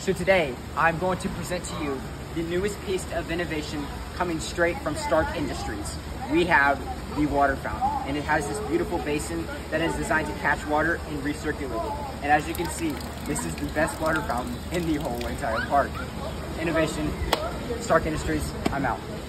So today, I'm going to present to you the newest piece of innovation coming straight from Stark Industries. We have the water fountain, and it has this beautiful basin that is designed to catch water and recirculate it. And as you can see, this is the best water fountain in the whole entire park. Innovation, Stark Industries, I'm out.